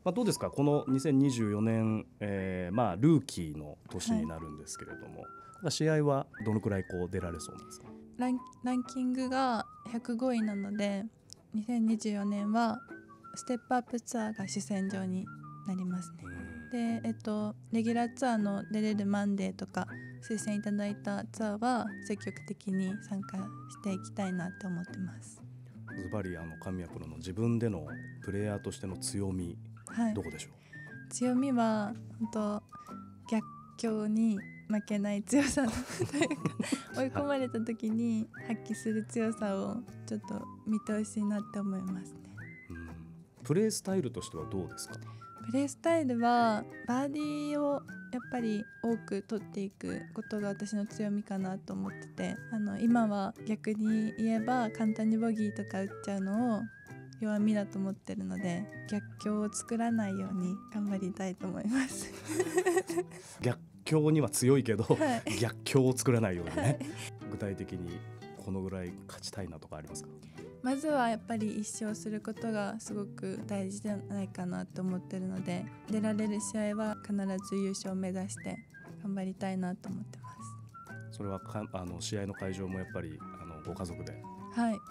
どうですかこの2024年、ルーキーの年になるんですけれども、試合はどのくらい出られそうなんですか？ ランキングが105位なので、2024年はステップアップツアーが主戦場になりますね。で、レギュラーツアーの出れるマンデーとか推薦いただいたツアーは積極的に参加していきたいなって思ってます。 ズバリ神谷プロの自分でのプレイヤーとしての強み、どこでしょう？ 強みは本当逆境に負けない強さというか追い込まれた時に発揮する強さをちょっと見てほしいなって思いますね。 プレースタイルとしてはどうですか？ プレースタイルはバーディーをやっぱり多く取っていくことが私の強みかなと思ってて、今は逆に言えば簡単にボギーとか打っちゃうのを弱みだと思ってるので、逆境を作らないように頑張りたいと思います逆境には強いけど、 はい、 逆境を作らないようにね、 はい、 具体的にこのぐらい勝ちたいなとかありますか？ まずはやっぱり1勝することがすごく大事じゃないかなと思ってるので、出られる試合は必ず優勝を目指して頑張りたいなと思ってます。 それは試合の会場もやっぱりご家族ではい、 行って、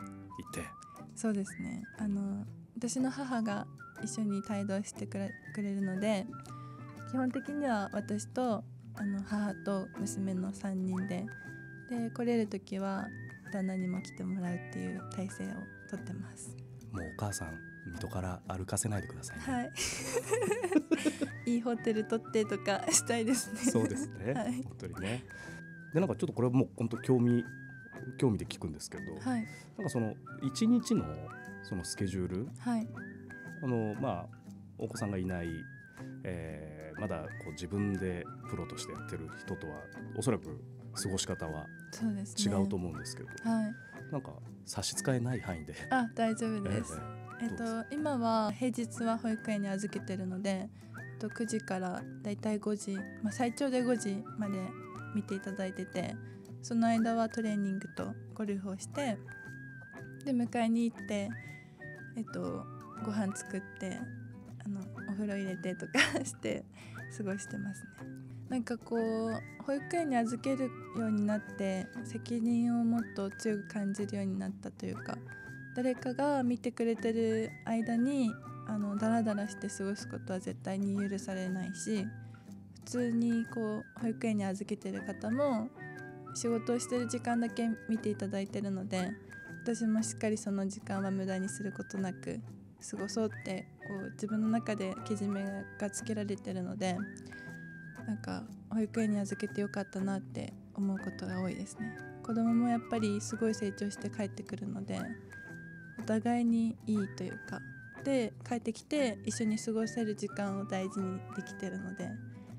そうですね。私の母が一緒に帯同してくれるので、基本的には私と母と娘の3人で来れる時は旦那にも来てもらうっていう体制をとってます。 もうお母さん水戸から歩かせないでくださいね。 はいいいホテル取ってとかしたいですね。 そうですね、 はい、 本当にね。でちょっとこれはもう本当興味で聞くんですけど、 はい、 その1日のそのスケジュール、 はい、 お子さんがいない、まだ自分でプロとしてやってる人とはおそらく過ごし方は違うと思うんですけど、 はい、 差し支えない範囲で。 大丈夫です。今は平日は保育園に預けてるので、9時からだいたい5時、最長で5時まで見ていただいてて、その間はトレーニングとゴルフをして、で迎えに行って、ご飯作ってお風呂入れてとかして過ごしてますね。保育園に預けるようになって責任をもっと強く感じるようになったというか、誰かが見てくれてる間にダラダラして過ごすことは絶対に許されないし、普通に保育園に預けてる方も仕事をしてる時間だけ見ていただいてるので、私もしっかりその時間は無駄にすることなく過ごそうって自分の中でけじめがつけられてるので、保育園に預けてよかったなって思うことが多いですね。子供もやっぱりすごい成長して帰ってくるので、お互いにいいというかで、帰ってきて一緒に過ごせる時間を大事にできてるので、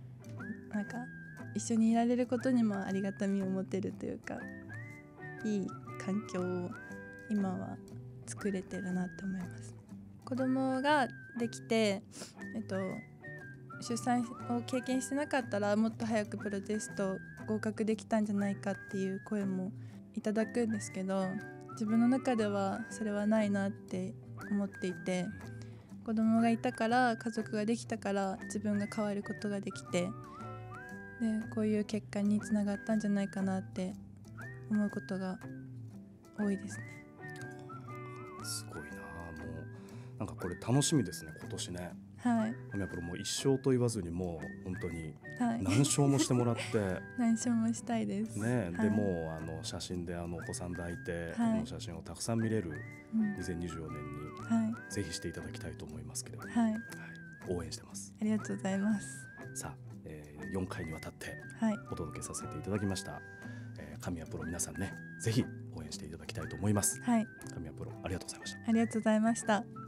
一緒にいられることにもありがたみを持てるというか、いい環境を今は作れてるなって思います。子供ができて、出産を経験してなかったらもっと早くプロテスト合格できたんじゃないかっていう声もいただくんですけど、自分の中ではそれはないなって思っていて、子供がいたから家族ができたから自分が変わることができて、でこういう結果につながったんじゃないかなって思うことが多いですね。 すごいな。もうこれ楽しみですね、今年ね。 はい、 神谷プロも一勝と言わずにもう本当にはい、 何勝もしてもらって何勝もしたいですね。 はい、 でも写真でお子さん抱いて、 はい、 写真をたくさん見れる2024年に、 はい、 ぜひしていただきたいと思いますけれども、 はい、 応援してます。 ありがとうございます。 さあ、4回にわたってはい、 お届けさせていただきました、神谷プロ皆さんね、ぜひ応援していただきたいと思います。 はい、 神谷プロありがとうございました。 ありがとうございました。